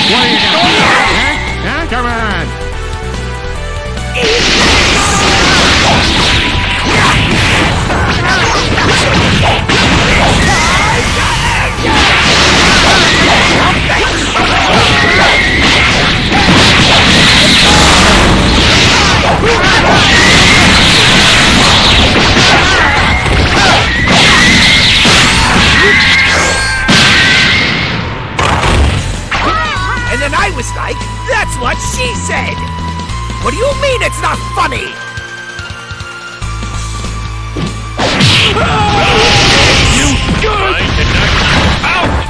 What do you got? Huh? Come on! And then I was like, that's what she said! What do you mean it's not funny? I can knock you out!